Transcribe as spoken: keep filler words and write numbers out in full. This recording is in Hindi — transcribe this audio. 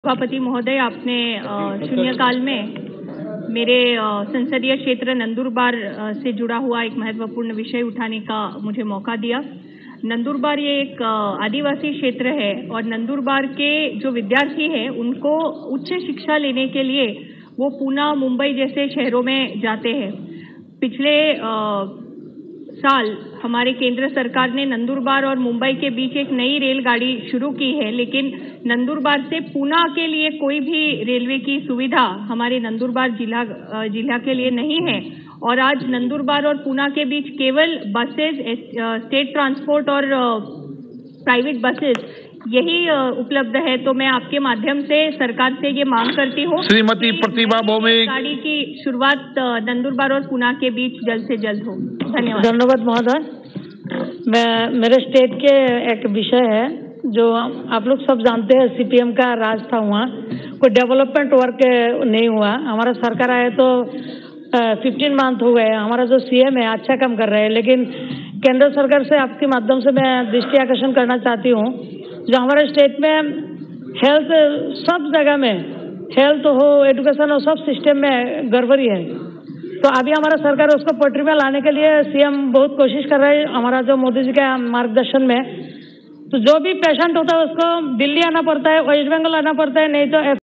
सभापति महोदय, आपने शून्यकाल में मेरे संसदीय क्षेत्र नंदुरबार से जुड़ा हुआ एक महत्वपूर्ण विषय उठाने का मुझे मौका दिया। नंदुरबार ये एक आदिवासी क्षेत्र है और नंदुरबार के जो विद्यार्थी हैं उनको उच्च शिक्षा लेने के लिए वो पूना, मुंबई जैसे शहरों में जाते हैं। पिछले आ, साल हमारे केंद्र सरकार ने नंदुरबार और मुंबई के बीच एक नई रेलगाड़ी शुरू की है, लेकिन नंदुरबार से पूना के लिए कोई भी रेलवे की सुविधा हमारे नंदुरबार जिला जिला के लिए नहीं है। और आज नंदुरबार और पूना के बीच केवल बसेस, स्टेट ट्रांसपोर्ट और प्राइवेट बसेस यही उपलब्ध है। तो मैं आपके माध्यम से सरकार से ये मांग करती हूँ श्रीमती प्रतिभा भौमिक, गाड़ी की शुरुआत नंदुरबार और पूना के बीच जल्द से जल्द हो। धन्यवाद। धन्यवाद महोदय। मैं मेरे स्टेट के एक विषय है जो आप लोग सब जानते हैं, सीपीएम का राज था, वहाँ कोई डेवलपमेंट वर्क नहीं हुआ। हमारा सरकार आए तो फिफ्टीन मंथ हो गए। हमारा जो सीएम है अच्छा काम कर रहे हैं, लेकिन केंद्र सरकार से आपके माध्यम से मैं दृष्टि आकर्षण करना चाहती हूँ, जो हमारे स्टेट में हेल्थ सब जगह में, हेल्थ हो, एजुकेशन हो, सब सिस्टम में गड़बड़ी है। तो अभी हमारा सरकार उसको पटरी में लाने के लिए सीएम बहुत कोशिश कर रहे हैं, हमारा जो मोदी जी का मार्गदर्शन में। तो जो भी पेशेंट होता है उसको दिल्ली आना पड़ता है, वेस्ट बंगाल आना पड़ता है, नहीं तो